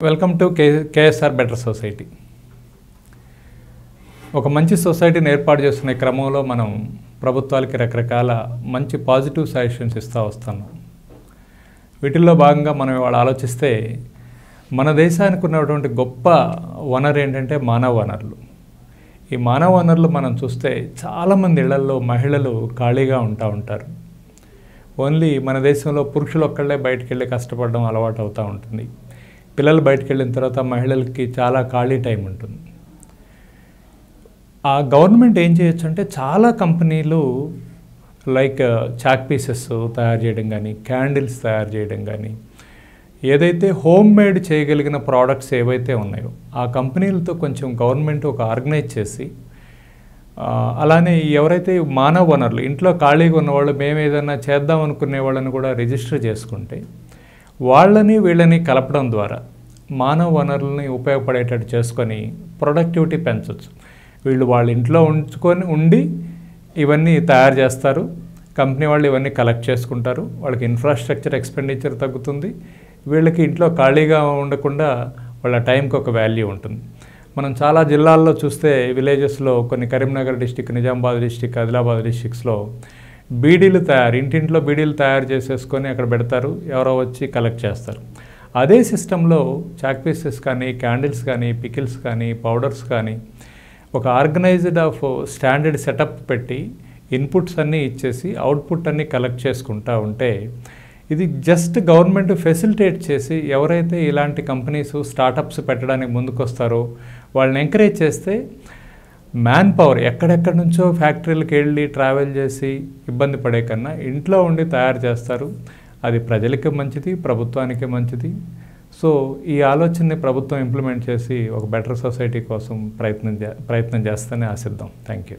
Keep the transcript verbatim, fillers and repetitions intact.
Welcome to K S R Better society. ఒక మంచి సొసైటీని ఏర్పాటు చేస్తున్న క్రమంలో మనం ప్రభుత్వాలకి రకరకాల మంచి పాజిటివ్ సజెషన్స్ ఇస్తూ వస్తున్నాం. వీటిల్లో భాగంగా మనం ఇవాళ ఆలోచిస్తే మన దేశానికి ఉన్నటువంటి గొప్ప వనరు ఏంటంటే మానవ వనరులు. ఈ మానవ వనరులు మనం చూస్తే చాలామంది ఇళ్లలో మహిళలు ఖాళీగా ఉంటా ఉంటారు. ఓన్లీ మన దేశంలో పురుషులు ఒక్కళ్ళే బయటికి వెళ్ళి కష్టపడడం అలవాటు అవుతూ ఉంటుంది. పిల్లలు బయటికి వెళ్ళిన తర్వాత మహిళలకి చాలా ఖాళీ టైం ఉంటుంది. ఆ గవర్నమెంట్ ఏం చేయొచ్చు అంటే చాలా కంపెనీలు లైక్ చాక్ పీసెస్ తయారు చేయడం కానీ, క్యాండిల్స్ తయారు చేయడం కానీ, ఏదైతే హోమ్ మేడ్ చేయగలిగిన ప్రోడక్ట్స్ ఏవైతే ఉన్నాయో ఆ కంపెనీలతో కొంచెం గవర్నమెంట్ ఒక ఆర్గనైజ్ చేసి, అలానే ఎవరైతే మానవ వనరులు ఇంట్లో ఖాళీగా ఉన్నవాళ్ళు మేము ఏదైనా చేద్దాం అనుకునే వాళ్ళని కూడా రిజిస్టర్ చేసుకుంటే వాళ్ళని వీళ్ళని కలపడం ద్వారా మానవ వనరులని ఉపయోగపడేటట్టు చేసుకొని ప్రొడక్టివిటీ పెంచవచ్చు. వీళ్ళు వాళ్ళ ఇంట్లో ఉంచుకొని ఉండి ఇవన్నీ తయారు చేస్తారు, కంపెనీ వాళ్ళు ఇవన్నీ కలెక్ట్ చేసుకుంటారు, వాళ్ళకి ఇన్ఫ్రాస్ట్రక్చర్ ఎక్స్పెండిచర్ తగ్గుతుంది, వీళ్ళకి ఇంట్లో ఖాళీగా ఉండకుండా వాళ్ళ టైంకి ఒక వాల్యూ ఉంటుంది. మనం చాలా జిల్లాల్లో చూస్తే విలేజెస్లో కొన్ని కరీంనగర్ డిస్టిక్, నిజామాబాద్ డిస్టిక్, ఆదిలాబాద్ డిస్టిక్స్లో బీడీలు తయారు ఇంటింట్లో బీడీలు తయారు చేసేసుకొని అక్కడ పెడతారు, ఎవరో వచ్చి కలెక్ట్ చేస్తారు. అదే సిస్టంలో చాక్ పీసెస్ కానీ, క్యాండిల్స్ కానీ, పికిల్స్ కానీ, పౌడర్స్ కానీ ఒక ఆర్గనైజ్డ్ ఆఫ్ స్టాండర్డ్ సెటప్ పెట్టి ఇన్పుట్స్ అన్నీ ఇచ్చేసి అవుట్పుట్ అన్నీ కలెక్ట్ చేసుకుంటూ ఉంటే ఇది జస్ట్ గవర్నమెంట్ ఫెసిలిటేట్ చేసి ఎవరైతే ఇలాంటి కంపెనీస్ స్టార్టప్స్ పెట్టడానికి ముందుకొస్తారో వాళ్ళని ఎంకరేజ్ చేస్తే మ్యాన్ పవర్ ఎక్కడెక్కడి నుంచో ఫ్యాక్టరీలకు వెళ్ళి ట్రావెల్ చేసి ఇబ్బంది పడే కన్నా ఇంట్లో ఉండి తయారు చేస్తారు. అది ప్రజలకి మంచిది, ప్రభుత్వానికి మంచిది. సో ఈ ఆలోచనని ప్రభుత్వం ఇంప్లిమెంట్ చేసి ఒక బెటర్ సొసైటీ కోసం ప్రయత్నం ప్రయత్నం చేస్తూనే ఆశిద్దాం. Thank you.